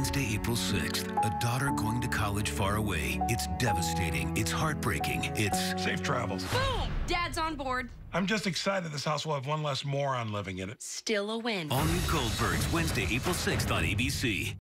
Wednesday, April 6th. A daughter going to college far away. It's devastating. It's heartbreaking. It's safe travels. Boom! Dad's on board. I'm just excited this house will have one less moron living in it. Still a win. all new Goldbergs, Wednesday, April 6th on ABC.